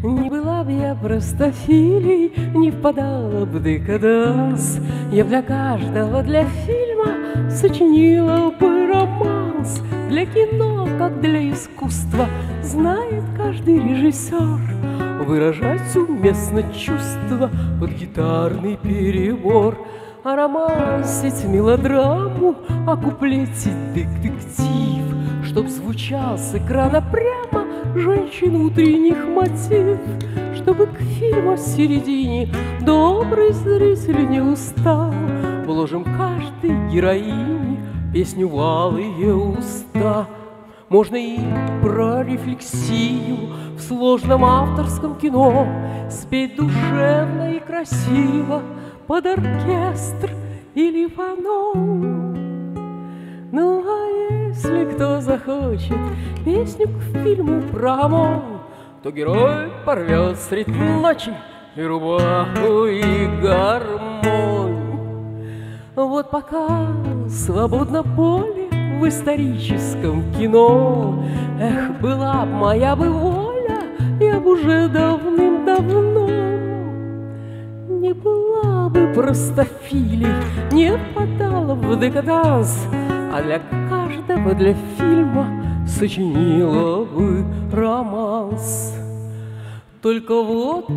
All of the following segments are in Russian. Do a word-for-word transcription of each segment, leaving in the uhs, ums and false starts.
Не была б я простофилей, не впадала в декаданс. Я б для каждого, для фильма сочинила бы романс. Для кино, как для искусства, знает каждый режиссер. Выражать уместно чувства под гитарный перебор. А романсить мелодраму, а куплетить детектив, чтоб звучал с экрана прямо женщин утренних мотив, чтобы к фильму в середине добрый зритель не устал. Вложим каждой героине песню в алые уста. Можно и про рефлексию в сложном авторском кино спеть душевно и красиво под оркестр или фано. Ну а если кто захочет песню к фильму про ОМОН, то герой порвет средь ночи и рубаху, и гармонь. Вот пока свободно поле в историческом кино, эх, была б моя бы воля, я б уже давным-давно не была бы простофилей, не впадала в декаданс, а для каждого, для фильма сочинила бы романс. Только вот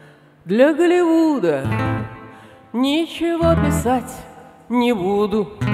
для Голливуда ничего писать не буду.